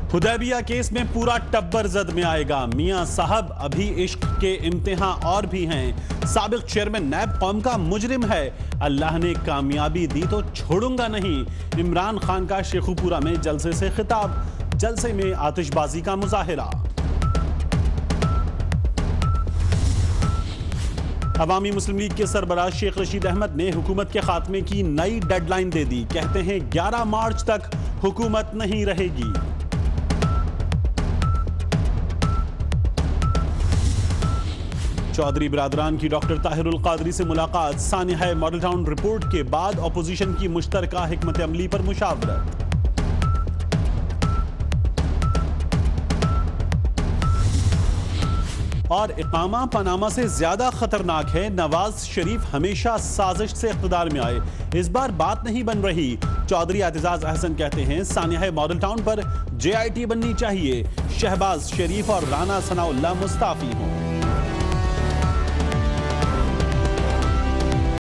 Hudaibiya case में पूरा टब्बर जद में आएगा। मियां साहब अभी इश्क के इम्तिहान और भी हैं। साबिक चेयरमैन नैब कौम का मुजरिम है। अल्लाह ने कामयाबी दी तो छोड़ूंगा नहीं। इमरान खान का शेखुपुरा में जलसे से खिताब। जलसे में आतिशबाजी का मुजाहिरा। अवामी मुस्लिम लीग के सरबराह शेख रशीद अहमद ने हुकूमत के खात्मे की नई डेडलाइन दे दी। कहते हैं 11 मार्च तक हुकूमत नहीं रहेगी। चौधरी बिरादरान की डॉक्टर ताहिरुल कादरी से मुलाकात। सानिया मॉडल टाउन रिपोर्ट के बाद अपोजिशन की मुश्तरका हिकमत अमली पर मुशावरत। और इकामा पनामा से ज्यादा खतरनाक है। नवाज शरीफ हमेशा साजिश से इख्तिदार में आए, इस बार बात नहीं बन रही। चौधरी एतजाज अहसन कहते हैं सानिया मॉडल टाउन पर JIT बननी चाहिए। शहबाज शरीफ और राना सनाउल्लाह मुस्ताफी हों।